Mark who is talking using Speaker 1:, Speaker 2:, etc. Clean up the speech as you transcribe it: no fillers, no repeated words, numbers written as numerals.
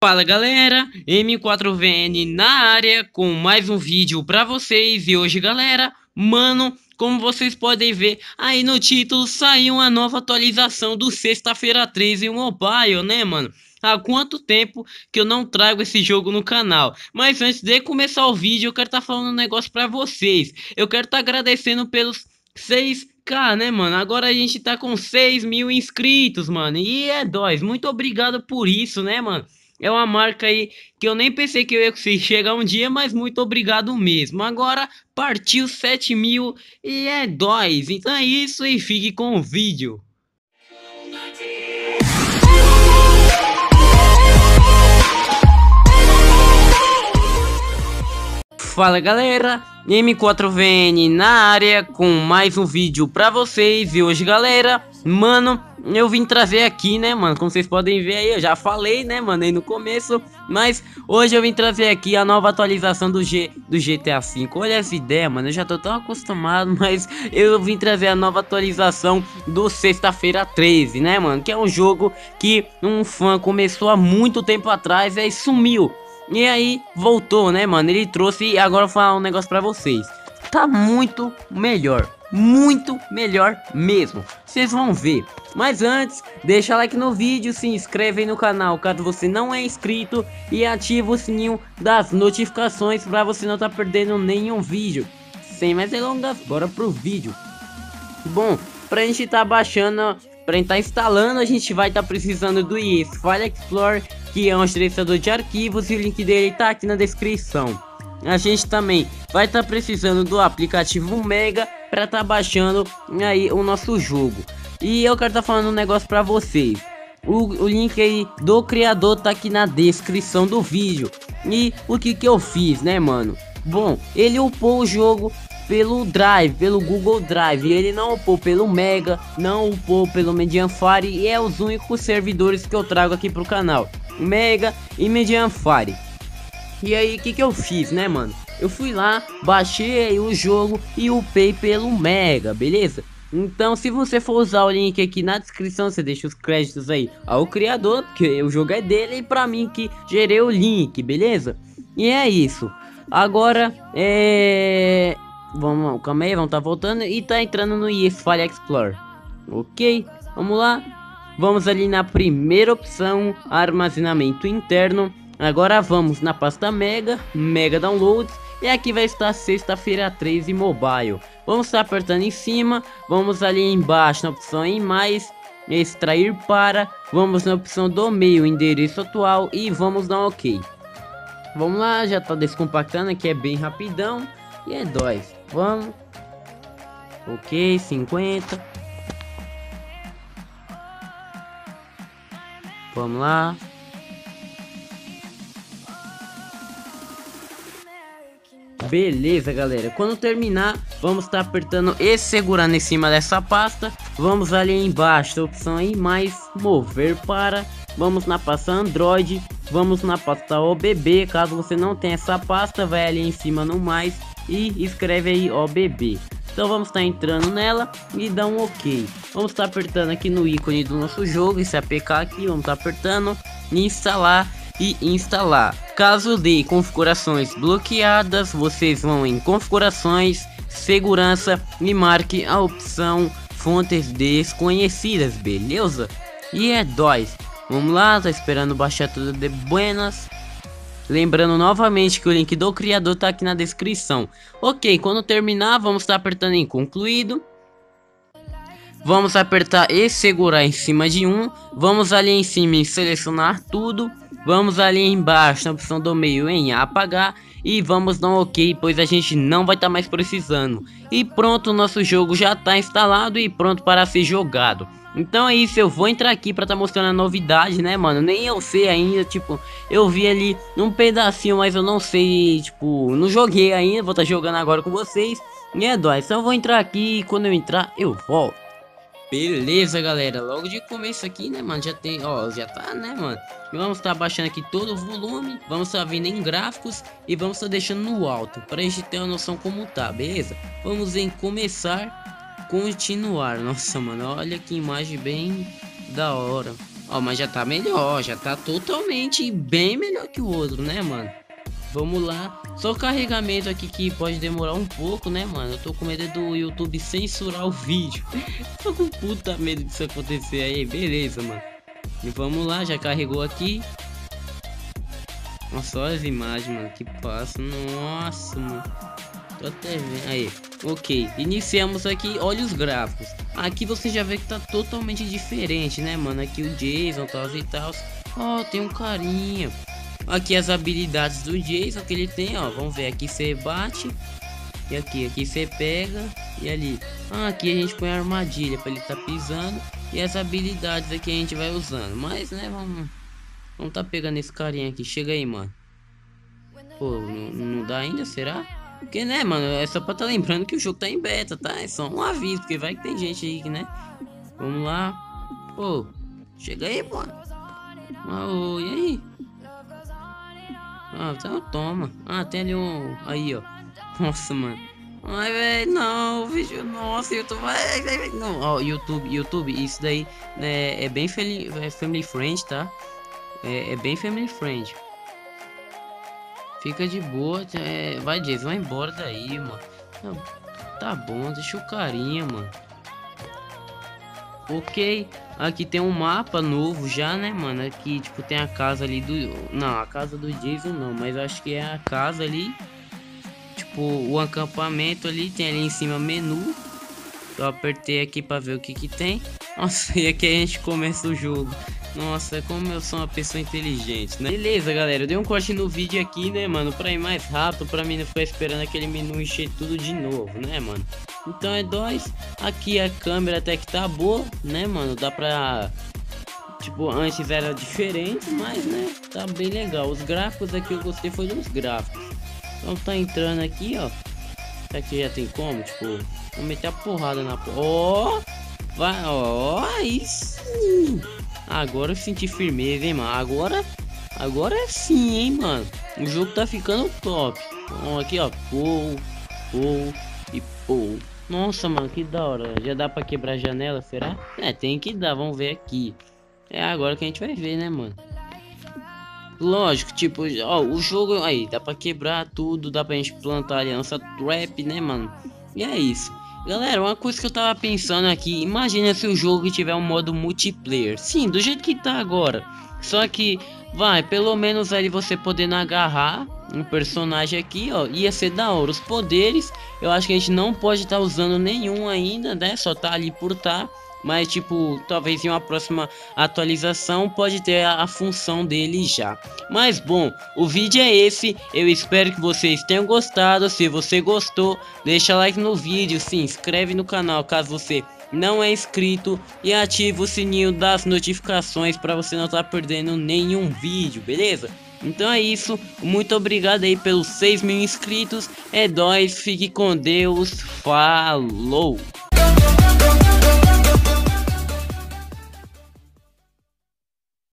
Speaker 1: Fala galera, M4VN na área com mais um vídeo pra vocês. E hoje galera, mano, como vocês podem ver aí no título, saiu uma nova atualização do Sexta-feira 13 Mobile, né mano? Há quanto tempo que eu não trago esse jogo no canal? Mas antes de começar o vídeo, eu quero estar falando um negócio pra vocês. Eu quero estar agradecendo pelos 6K, né mano? Agora a gente tá com 6.000 inscritos, mano. E é nóis, muito obrigado por isso, né mano? É uma marca aí que eu nem pensei que eu ia conseguir chegar um dia, mas muito obrigado mesmo. Agora partiu 7.000 e é nóis. Então é isso e fique com o vídeo. Fala galera, M4VN na área com mais um vídeo pra vocês. E hoje galera, mano, eu vim trazer aqui, né mano, como vocês podem ver aí, eu já falei, né mano, aí no começo. Mas hoje eu vim trazer aqui a nova atualização do GTA V. Olha essa ideia, mano, eu já tô tão acostumado. Mas eu vim trazer a nova atualização do Sexta-feira 13, né mano, que é um jogo que um fã começou há muito tempo atrás e aí sumiu. E aí voltou, né mano, ele trouxe. E agora eu vou falar um negócio pra vocês. Tá muito melhor mesmo. Vocês vão ver. Mas antes, deixa like no vídeo, se inscreve aí no canal caso você não é inscrito e ativa o sininho das notificações pra você não tá perdendo nenhum vídeo. Sem mais delongas, bora pro vídeo. Bom, pra gente tá baixando, pra gente tá instalando, a gente vai tá precisando do File Explorer, que é um gerenciador de arquivos, e o link dele tá aqui na descrição. A gente também vai estar precisando do aplicativo Mega para estar baixando aí o nosso jogo. E eu quero estar falando um negócio para vocês. O link aí do criador tá aqui na descrição do vídeo. E o que eu fiz, né mano? Bom, ele upou o jogo pelo Drive, pelo Google Drive. Ele não upou pelo Mega, não upou pelo Medianfire. E é os únicos servidores que eu trago aqui pro canal, Mega e Medianfire. E aí, o que eu fiz, né, mano? Eu fui lá, baixei o jogo e upei pelo Mega, beleza? Então, se você for usar o link aqui na descrição, você deixa os créditos aí ao criador, porque o jogo é dele, e pra mim que gerei o link, beleza? E é isso. Agora, vamos, calma aí, vamos tá voltando e tá entrando no File Explorer. Ok, vamos lá. Vamos ali na primeira opção, armazenamento interno. Agora vamos na pasta Mega Downloads, e aqui vai estar Sexta-feira 13 Mobile. Vamos estar apertando em cima, vamos ali embaixo na opção em mais, extrair para, vamos na opção do meio, endereço atual e vamos dar um ok. Vamos lá, já tá descompactando aqui, é bem rapidão e é nóis. Vamos, ok, 50. Vamos lá. Beleza galera, quando terminar vamos estar apertando e segurando em cima dessa pasta. Vamos ali embaixo a opção aí mais, mover para, vamos na pasta Android, vamos na pasta OBB. Caso você não tenha essa pasta, vai ali em cima no mais e escreve aí OBB. Então vamos estar entrando nela e dá um ok. Vamos estar apertando aqui no ícone do nosso jogo, esse APK aqui, vamos estar apertando instalar e instalar. Caso dê configurações bloqueadas, vocês vão em configurações, segurança e marque a opção fontes desconhecidas, beleza? E é nóis. Vamos lá, tá esperando baixar tudo de buenas. Lembrando novamente que o link do criador tá aqui na descrição. Ok, quando terminar vamos estar apertando em concluído. Vamos apertar e segurar em cima de um. Vamos ali em cima em selecionar tudo. Vamos ali embaixo na opção do meio em apagar. E vamos dar um ok, pois a gente não vai estar mais precisando. E pronto, o nosso jogo já está instalado e pronto para ser jogado. Então é isso, eu vou entrar aqui para estar mostrando a novidade, né mano? Nem eu sei ainda, tipo, eu vi ali um pedacinho, mas eu não sei, tipo, não joguei ainda. Vou estar jogando agora com vocês. E é nóis, então eu vou entrar aqui e quando eu entrar eu volto. Beleza galera, logo de começo aqui, né mano, já tem, ó, já tá, né mano. Vamos estar baixando aqui todo o volume, vamos estar vindo em gráficos e vamos estar deixando no alto, pra gente ter uma noção como tá, beleza? Vamos em começar, continuar. Nossa mano, olha que imagem bem da hora. Ó, mas já tá melhor, já tá totalmente bem melhor que o outro, né, mano? Vamos lá. Só o carregamento aqui que pode demorar um pouco, né, mano? Eu tô com medo do YouTube censurar o vídeo. Tô com puta medo disso acontecer aí. Beleza, mano. E vamos lá, já carregou aqui. Nossa, olha as imagens, mano, que passa. Nossa, mano. Tô até vendo. Aí, ok. Iniciamos aqui, olha os gráficos. Aqui você já vê que tá totalmente diferente, né, mano? Aqui o Jason, tal e tal. Ó, tem um carinha. Aqui as habilidades do Jason que ele tem, ó. Vamos ver, aqui você bate. E aqui você pega. E ali. Ah, aqui a gente põe a armadilha pra ele tá pisando. E as habilidades aqui a gente vai usando. Mas, né, vamos tá pegando esse carinha aqui. Chega aí, mano. Pô, não dá ainda, será? Porque, né, mano, é só pra tá lembrando que o jogo tá em beta, tá? É só um aviso, porque vai que tem gente aí, né? Vamos lá. Pô, chega aí, pô. Oh, e aí? Ah, então toma. Ah, tem ali um... Aí, ó. Nossa, mano. Ai, velho, não, vídeo... Nossa, YouTube... Não, ó, YouTube, isso daí é bem family friend, tá? É bem family friend. Fica de boa, vai Jason, vai embora daí, mano. Tá bom, deixa o carinha, mano. Ok, aqui tem um mapa novo já, né, mano? Aqui, tipo, tem a casa ali do... Não, a casa do Jason não, mas acho que é a casa ali. Tipo, o acampamento ali, tem ali em cima menu. Eu apertei aqui pra ver o que tem. Nossa, e aqui a gente começa o jogo. Nossa, como eu sou uma pessoa inteligente, né? Beleza, galera, eu dei um corte no vídeo aqui, né, mano, pra ir mais rápido, pra mim não ficar esperando aquele menu encher tudo de novo, né, mano? Então é dois. Aqui a câmera até que tá boa, né, mano? Dá pra... Tipo, antes era diferente, mas, né, tá bem legal. Os gráficos aqui eu gostei foi dos gráficos. Então tá entrando aqui, ó. Aqui já tem como, tipo... Vou meter a porrada na... Ó! Vai, ó, isso! Agora eu senti firmeza, hein, mano. Agora é sim, hein, mano. O jogo tá ficando top. Então, aqui, ó. Pô. Nossa, mano, que da hora. Já dá pra quebrar a janela, será? É, tem que dar. Vamos ver aqui. É agora que a gente vai ver, né, mano. Lógico, tipo, ó, o jogo aí, dá pra quebrar tudo. Dá pra gente plantar aliança trap, né, mano. E é isso. Galera, uma coisa que eu tava pensando aqui, imagina se o jogo tiver um modo multiplayer. Sim, do jeito que tá agora. Só que, vai, pelo menos ali você podendo agarrar um personagem aqui, ó. Ia ser da hora. Os poderes, eu acho que a gente não pode estar usando nenhum ainda, né? Só tá ali por tá. Mas, tipo, talvez em uma próxima atualização pode ter a função dele já. Mas, bom, o vídeo é esse. Eu espero que vocês tenham gostado. Se você gostou, deixa like no vídeo. Se inscreve no canal caso você não é inscrito. E ativa o sininho das notificações para você não estar perdendo nenhum vídeo, beleza? Então é isso. Muito obrigado aí pelos 6.000 inscritos. É nóis. Fique com Deus. Falou!